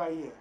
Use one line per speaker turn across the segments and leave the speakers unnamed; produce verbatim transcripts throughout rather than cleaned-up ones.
right here.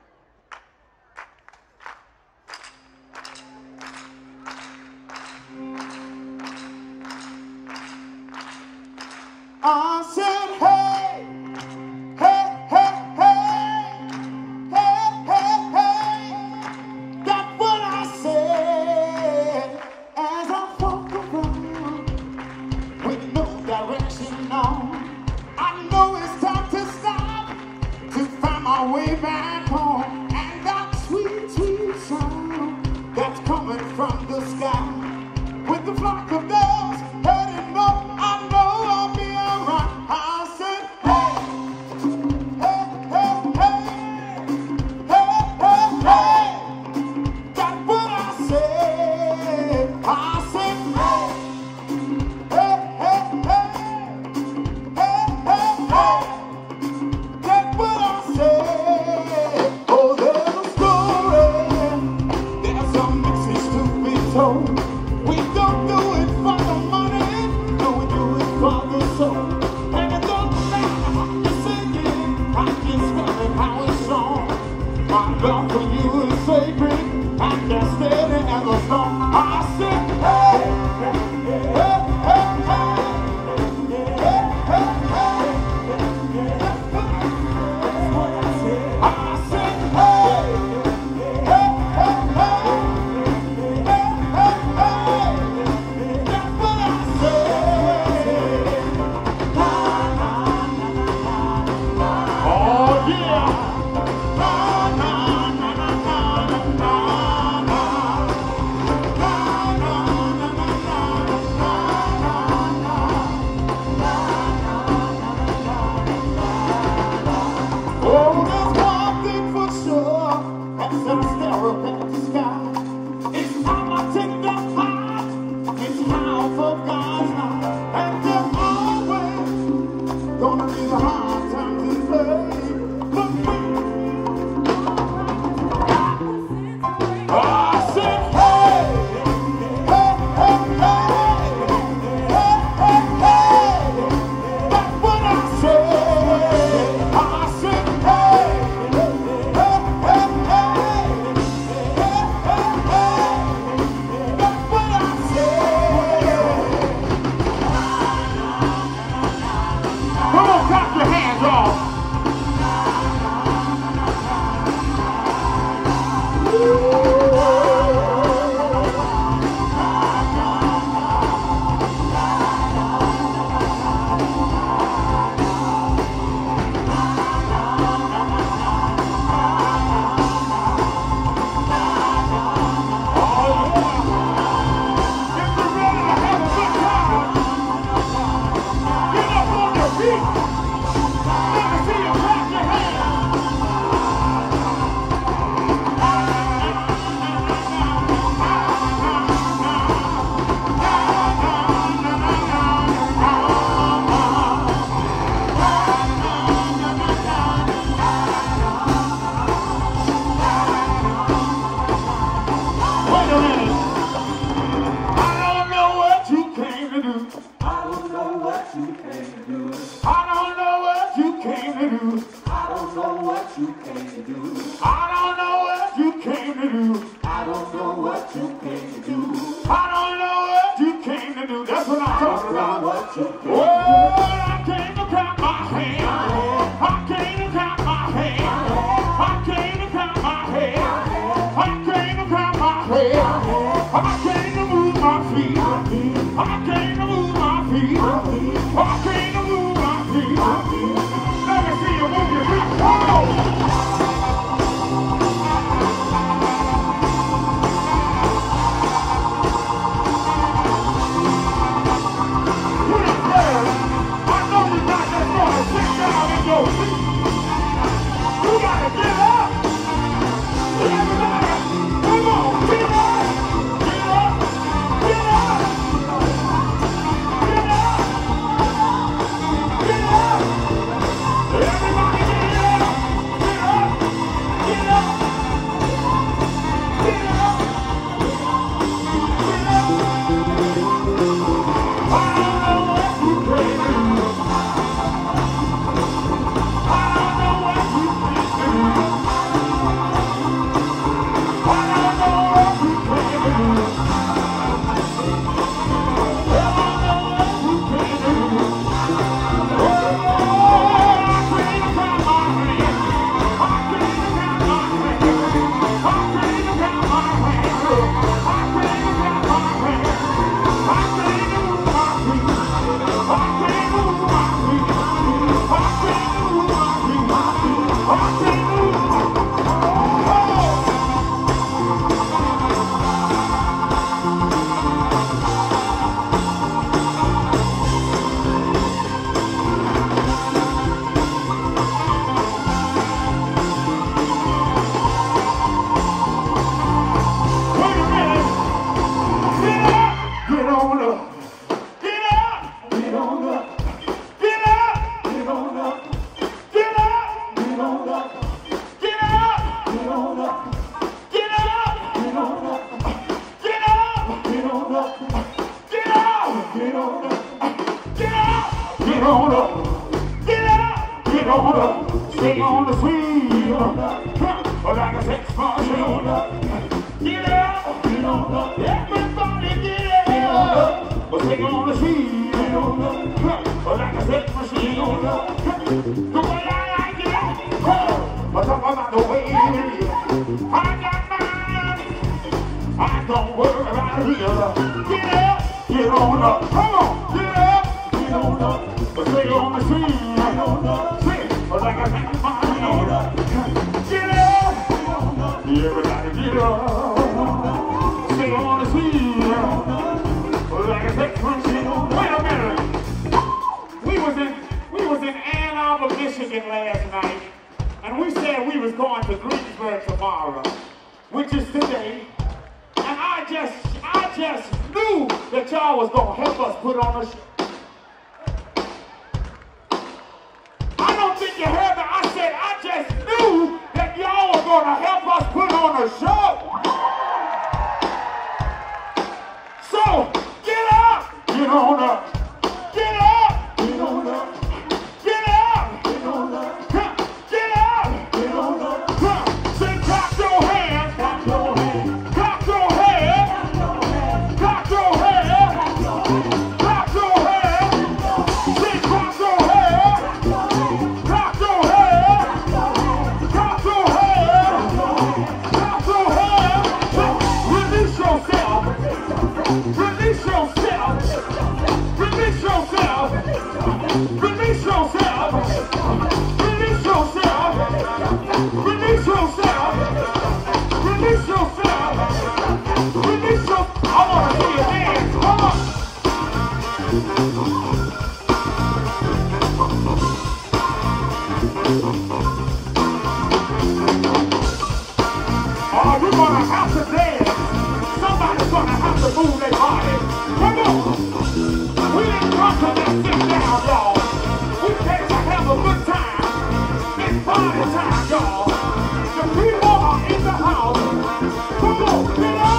I said, hey, hey, hey, hey, hey, hey, hey. That's what I said as I walk around with no direction on. I know it's time to stop to find my way back home. And that sweet, sweet sound that's coming from the sky with the flock of doves heading north. I know I'll be alright. I said, hey, hey, hey, hey, hey, hey, hey. That's what I said. I said, hey, hey, hey, hey, hey, hey, hey. That's what I said. Oh, there's a story. There's a message to be told. We don't do it for the money, no, we do it for the soul. And it don't matter how you sing it, I just feel it how it's strong. My love for you is sacred, and as steady as a storm. I said, hey, hey, hey, hey, hey, hey, hey. That's what I said. I said, hey, hey, hey, hey, hey, hey, hey. That's what I said. Oh yeah. Na, na, na, na, na, na, na, na. Na, na, na, na, na. Oh, there's one thing for sure, that's a stereo in the sky. It's how I take the heart, it's how for God's heart. And there's always gonna be the hard times in play. But we, I said, hey, hey, hey, hey, hey, hey, hey. That's what I said. I said, hey, hey, hey, hey, hey, hey, hey. That's what I said. Come on, clap your hands off. on up, get up, get on up, stay on the wheel, like a sex machine. Get up, get on up, everybody get up, stay on the wheel, like a sex machine. The way I like it, I talk about the way I got mine. I don't worry about it. Get up, get on up, come on, get up, get on up, stay on the scene, get on up, like I got mine. Get up, everybody get up, stay on the scene, like I said, wait a minute. We was in, we was in Ann Arbor, Michigan last night, and we said we was going to Greensburg tomorrow, which is today. And I just, I just knew that y'all was gonna help us put on a show. I don't think you heard me. I said I just knew that y'all were gonna help us put on a show. So get up, get on up, get up, get on up, get up, get on up, get up, get on up. Say clap your hands, clap your hands. Clap your hands, clap your hands, clap your hands, say clap your hands, clap your hands, clap your hands, clap your hands, release yourself, release yourself, release yourself, release yourself, release yourself, release yourself, release yourself. Release your, I want to see your hands, come on. Oh, we're going to have to dance. Somebody's going to have to move their body. Come on. We didn't come to just sit down, y'all. We came to have a good time. It's party time, y'all. The people are in the house. Come on, get up.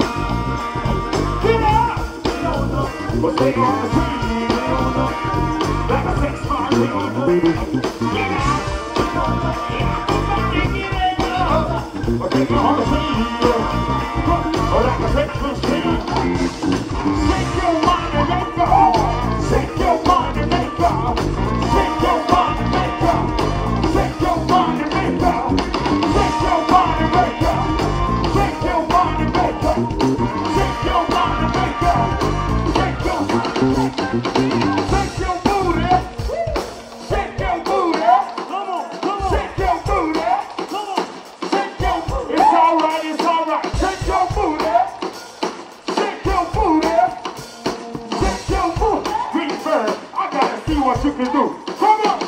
Get up! But stay on the scene, like a sex party. Get out! Everybody get up! But stay on the scene, like a sex machine. Shake your mind and let go. Shake your mind and let go. Shake your mind and let go. Shake your mind and let go. Shake your mind and let go. Shake your mind and let go. Shake your mind and let go. Shake your Shake your booty. Shake your booty. Come on, come on. Shake your booty. Come on. Shake your booty. It's all right, it's all right. Shake your booty. Shake your booty. Shake your booty. Greensburg, I gotta see what you can do. Come on.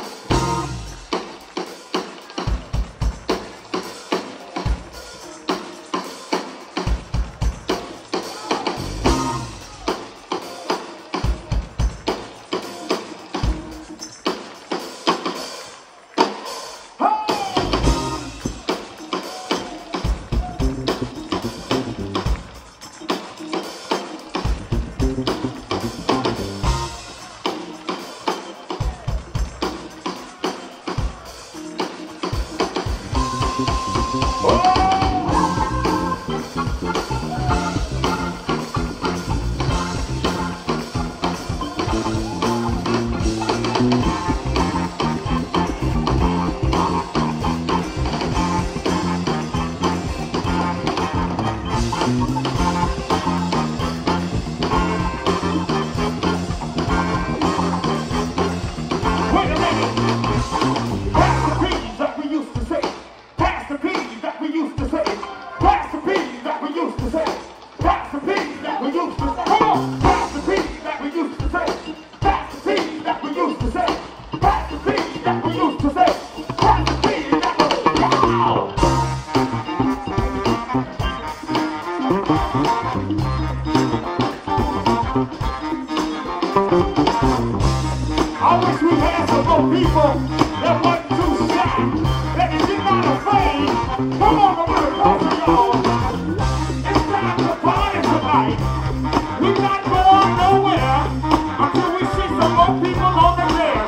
I wish we had some more people that wasn't too shy, that you're not afraid. Come on, I'm gonna talk to y'all. It's time to party tonight. We're not going nowhere until we see some more people on the dance.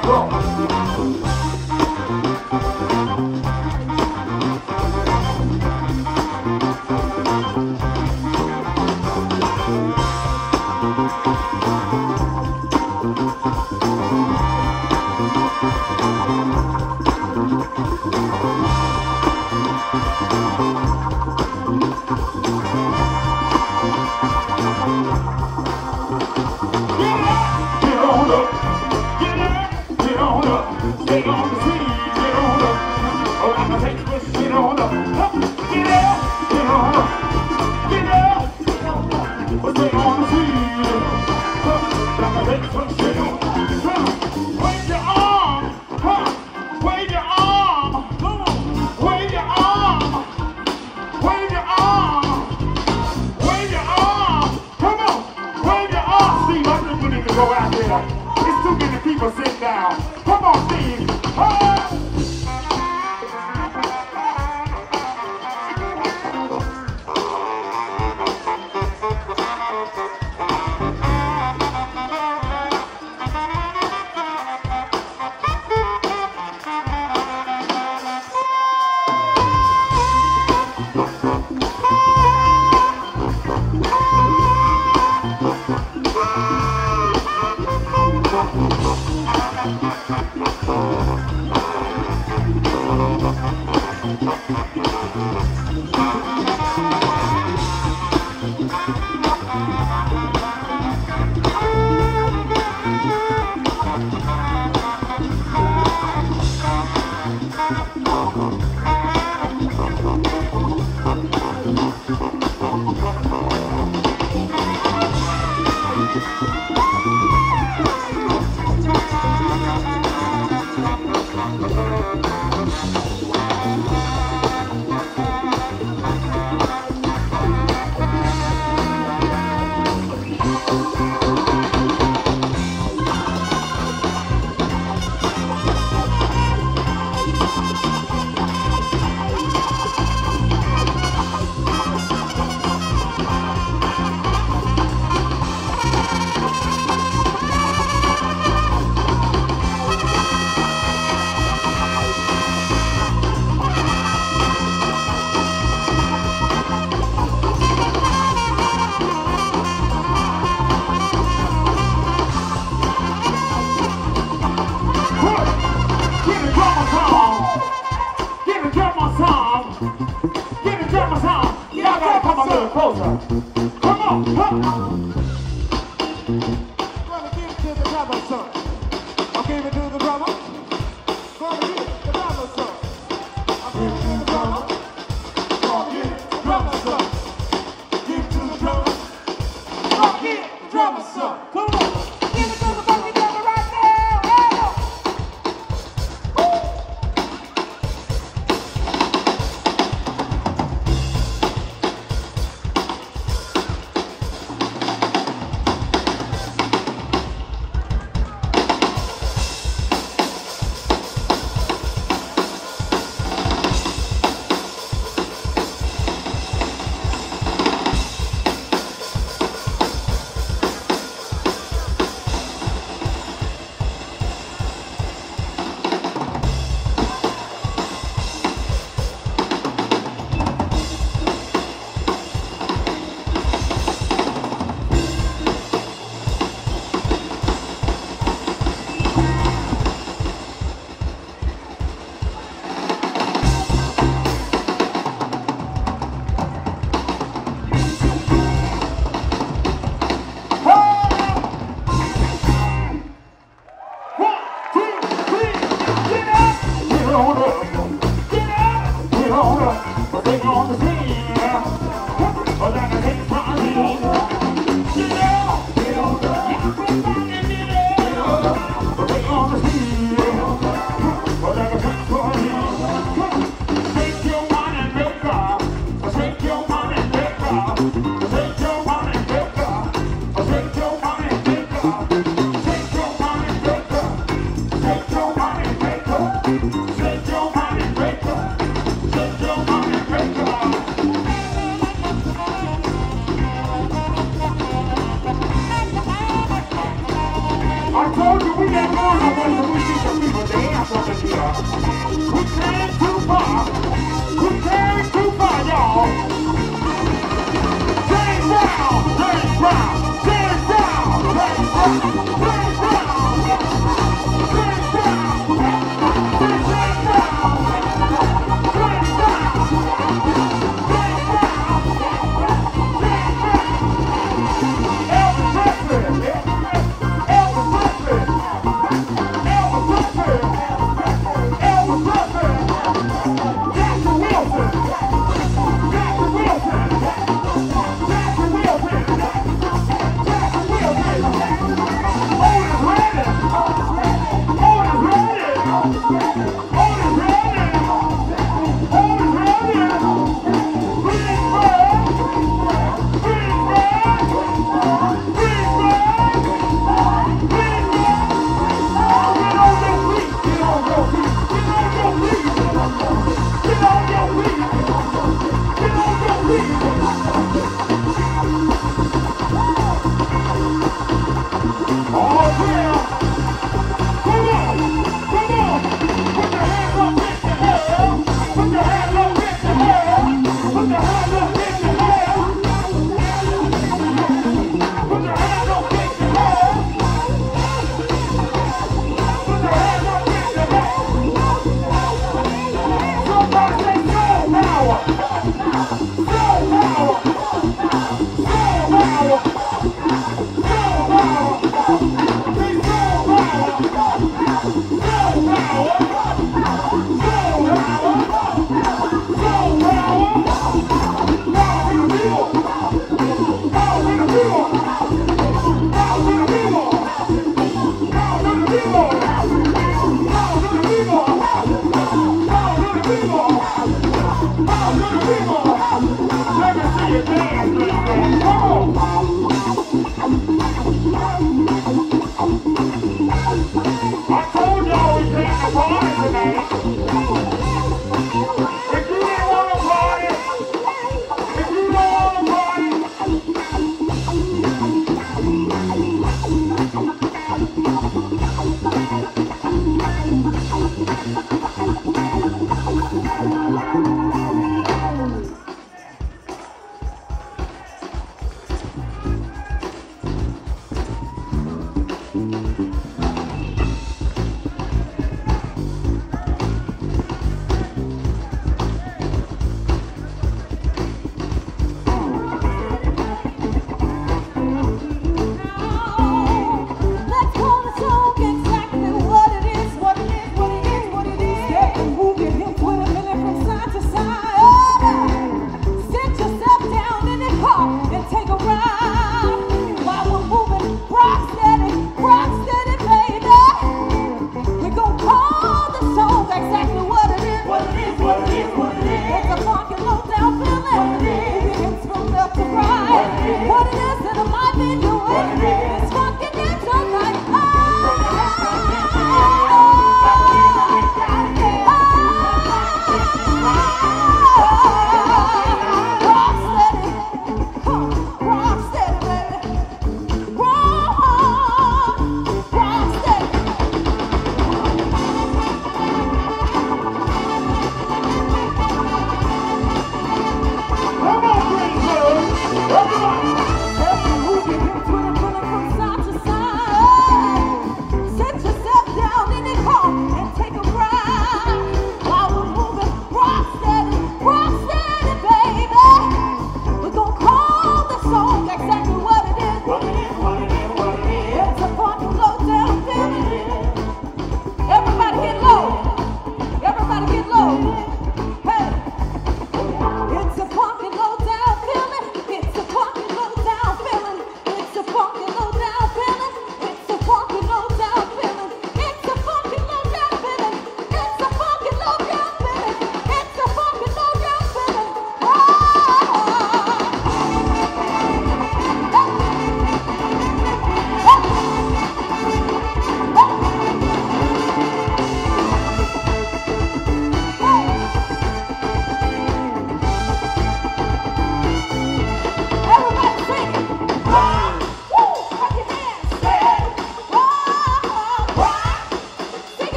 Get on your feet.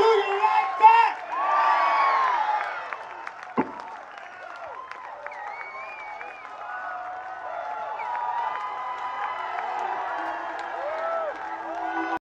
you right.